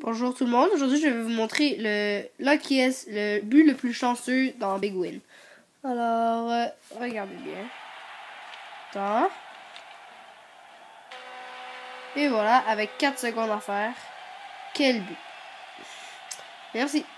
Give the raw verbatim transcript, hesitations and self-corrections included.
Bonjour tout le monde, aujourd'hui je vais vous montrer le là qui est le but le plus chanceux dans Big Win. Alors, euh, regardez bien. Attends. Et voilà, avec quatre secondes à faire. Quel but. Merci.